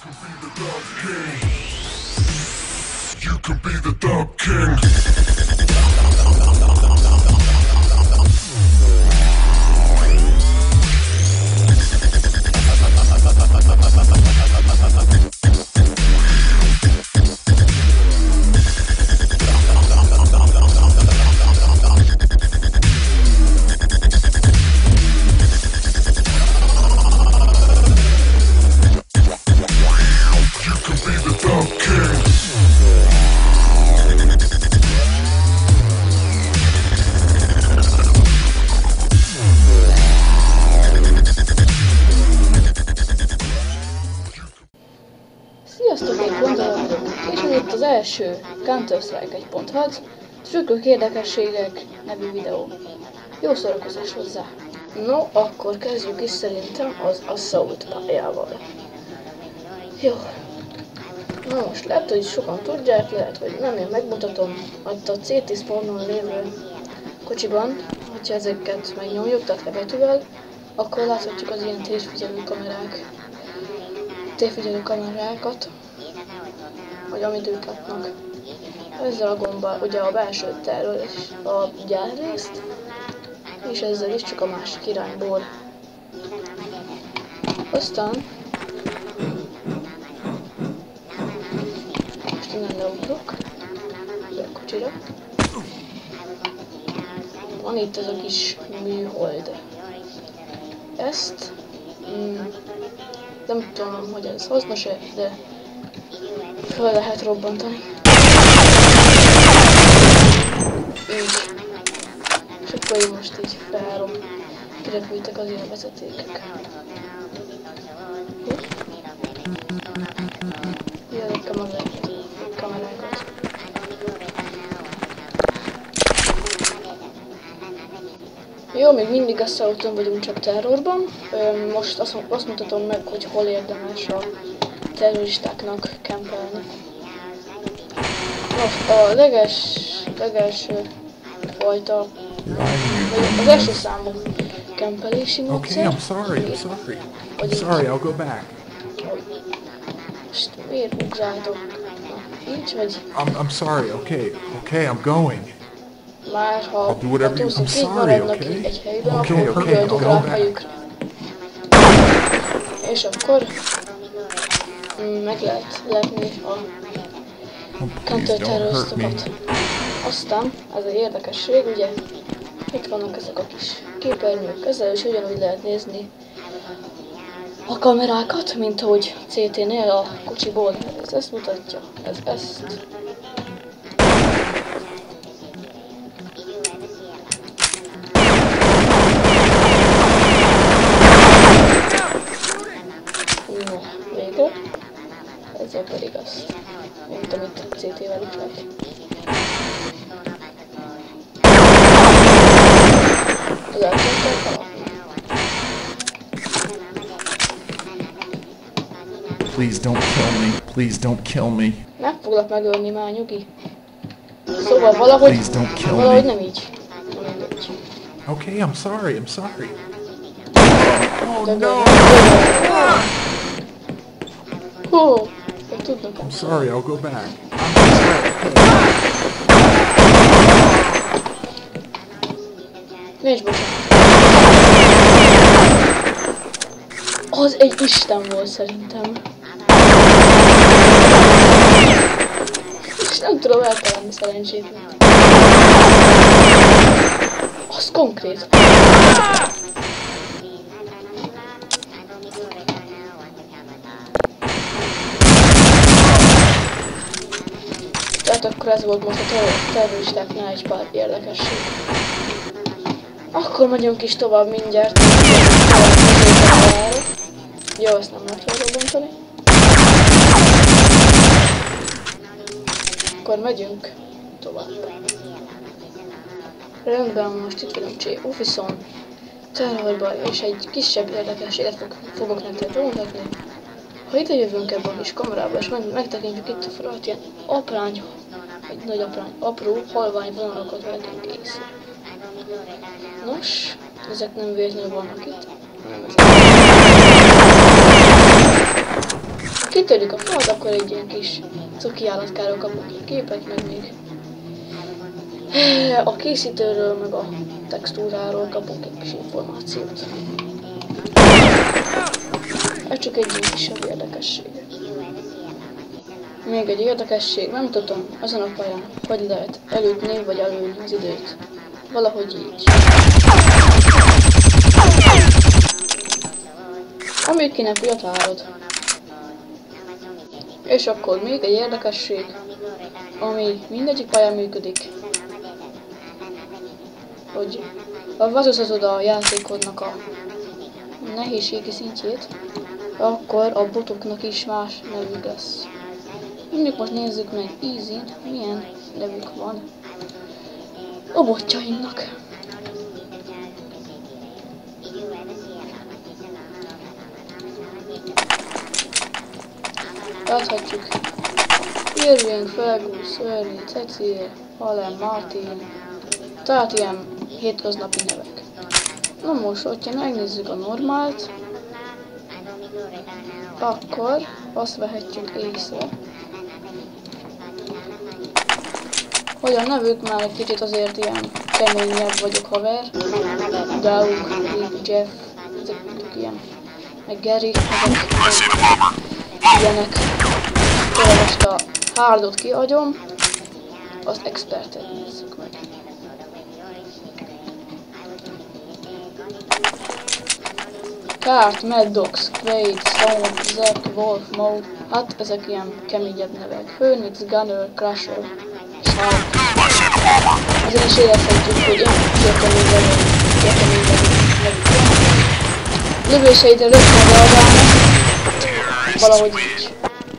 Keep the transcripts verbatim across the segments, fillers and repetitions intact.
You can be the Dark King. Sziasztok, én Gondol vagyok, és ez itt az első Counter-Strike egy pont hat Trükkök érdekességek nevű videó. Jó szórakozás hozzá! No, akkor kezdjük is szerintem az Assault pályával. Jó. Na most lehet, hogy sokan tudják, lehet, hogy nem, én megmutatom, hogy a cé té spawnon lévő kocsiban, hogyha ezeket megnyomjuk, tehát lebetűvel, akkor láthatjuk az ilyen térfigyelő kamerák. Térfigyelő kamerákat, hogy amit ők látnak. Ezzel a gombbal ugye a belső terről és a gyárrészt, és ezzel is csak a másik irányból. Aztán most innen leugrok a kocsira. Van itt ez a kis műhold. Ezt mm, nem tudom, hogy ez hasznos-e, de fel lehet robbantani. Így. És akkor én most így felállom. Kirepültek az ilyen vezetékek. Jönnek a kamerákat. Jó, még mindig Assaulton vagyunk, csak terrorban. Most azt, azt mutatom meg, hogy hol érdemes a terroristáknak kempelni. Most a leges, legelső fajta, az első számú kempelési módszer. Okay, I'm sorry, I'm sorry. I'm sorry, I'll go back. Most miért ugráltok? Így vagy? I'm, I'm sorry, okay, okay, I'm going. Már ha I'll do whatever you, I'm sorry, maradnak okay? egy helyben, Okay, akkor okay, üljönök I'll rá go back. fejükre. És akkor mm, meg lehet lepni a Oh, please don't hurt me. counter-terrorisztokat. Aztán ez egy érdekesség, ugye itt vannak ezek a kis képernyők, ezzel is ugyanúgy lehet nézni a kamerákat, mint ahogy cé té-nél a kocsiból. Ez ezt mutatja, ez ezt. No, végre. Ezzel pedig azt, mint amit a cé té-vel is lehet. Az elkezdtem feladni. Please don't kill me. Please don't kill me. Nem foglak megölni már, nyugi. Szóval valahogy, Please don't kill valahogy me. nem így. Nem mindegy. Okay, I'm sorry, I'm sorry. Oh De no! Hó, ők tudnak. I'm sorry, I'll go back. Nincs bocsánat. Az egy isten volt szerintem. És nem tudom eltalálni szerencsétlen. Az konkrét. Tehát akkor ez volt most a ter terroristáknál egy pár érdekesség. Akkor megyünk is tovább mindjárt. Jó, ezt nem lehet felrobbantani. Akkor megyünk tovább. Rendben, most itt vagyunk Csé Office-on, terrorban, és egy kisebb érdekességet fog, fogok nektek bemutatni. Ha ide jövünk ebbe a kis kamerába, és meg, megtekintjük itt a falat, ilyen aprány, egy nagy aprány, apró, halvány vonalakat vehetünk észre. Nos, ezek nem véletlenül vannak itt, hanem ezek. Itt Kitörjük a falat, akkor egy ilyen kis cuki állatkáról kapunk egy képet, meg még a készítőről, meg a textúráról kapunk egy kis információt. Ez csak egy ilyen kisebb érdekesség. Még egy érdekesség, nem tudom azon a pályán, hogy lehet elütni vagy előni az időt. Valahogy így. Amíg ki nem pilotálod. És akkor még egy érdekesség, ami mindegyik pályán működik, hogy ha változtatod a játékodnak a nehézségi szintjét, akkor a botoknak is más nevük lesz. Mondjuk most nézzük meg Easy-n, milyen nevük van a botjaimnak. Láthatjuk Irving, Fergus, Ernie, Cecil, Allen, Martin, tehát ilyen hétköznapi nevek. Na most, hogyha megnézzük a normált, akkor azt vehetjük észre, hogy a nevük már egy kicsit azért ilyen keményebb vagyok haver. Doug, Rick, Jeff, ezek mondjuk ilyen, meg Gary, ezek ilyenek. Tényleg most a hardot kihagyom, azt expertet nézzük meg. Kart, Mad Dogs, Quaid, Stone, Zack, Wolf, Mo, hát ezek ilyen keményebb nevek. Phoenix, Gunner, Crusher, Shark. Ezen is érezhetjük, hogy ilyen keményebb nevük van. Lövéseidre rögtön reagálnak, valahogy így.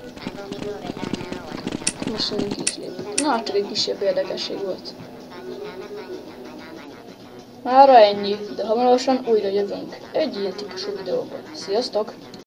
Most mondjuk ki is lépünk. Na, hát csak egy kisebb érdekesség volt. Mára ennyi, de hamarosan újra jövünk egy ilyen típusú videóban. Sziasztok!